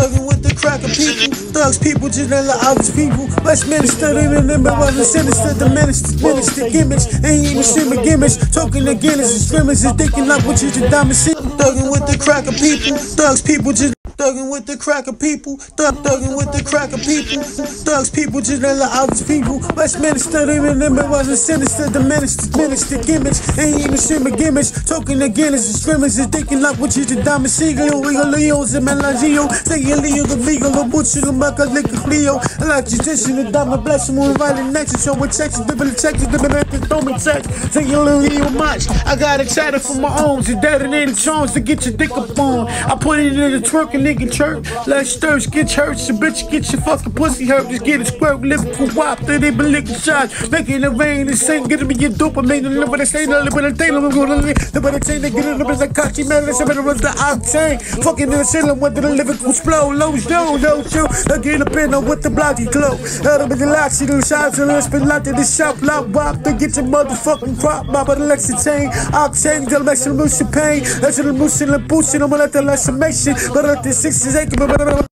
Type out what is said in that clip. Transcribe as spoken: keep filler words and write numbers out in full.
thugging with the cracker people. Thugs people just like others people. Westminster, they remember wasn't sinister. The minister, minister gimmicks. Ain't even shimmer gimmicks. Talking again, it's scrimmage. It's thinking like what you just diamond shit. Thugging with the cracker people. Thugs people just thugging with the cracker people. Thug thugging with the cracker people. Thugs people just like others people. Westminster, they remember wasn't sinister. The minister, minister gimmicks. Ain't even shimmer gimmicks. Talking again, it's scrimmage. It's thinking like what you just diamond shit. We got Leo's and Melagio. Saying Leo the legal, the butcher, the mucker, lick the Leo. I like tradition, the diamond blessing, we're inviting next. Show with Texas, different Texas, different Texas, throw me text. Saying Leo much. I got a chatter from my own. It's detonated charms to get your dick up on. I put it in the twerking nigga church. Let's thirst, get hurt. Your bitch, get your fucking pussy hurt. Just get it squirt, Liverpool wop. Then they been licking shots. Making it rain and sing. Getting me your dopamine. And live with the same, live with the thing. I'm gonna live. Live with the chain. They get it up as a cocky man. Let's have it with the octane. Fucking in the ceiling with the Liverpool explode. Low stone, no show. I get up in with the blocky glow. Held up in the lock, she do shots and let's spin out in the shop. Lock wop to get your motherfucking crop. Mop of the Lexington. Octane, tell me some moose pain. That's the moose and the boost. And I'm gonna let the lesson make shit. But at the sixes, eight.